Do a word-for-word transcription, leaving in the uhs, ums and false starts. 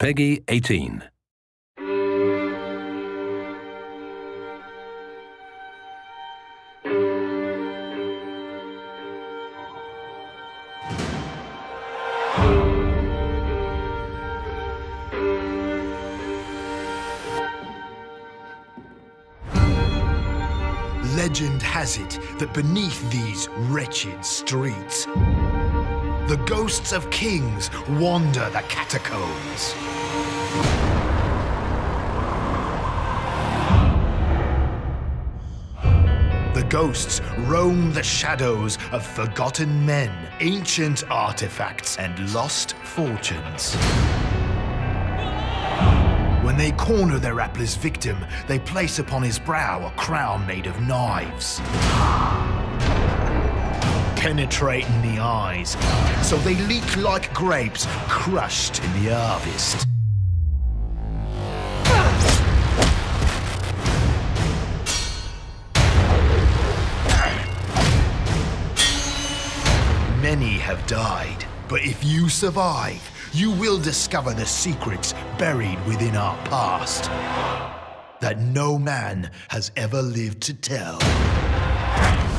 Peggy eighteen. Legend has it that beneath these wretched streets, the ghosts of kings wander the catacombs. The ghosts roam the shadows of forgotten men, ancient artifacts, and lost fortunes. When they corner their hapless victim, they place upon his brow a crown made of knives, penetrating the eyes, so they leak like grapes crushed in the harvest. Many have died, but if you survive, you will discover the secrets buried within our past that no man has ever lived to tell.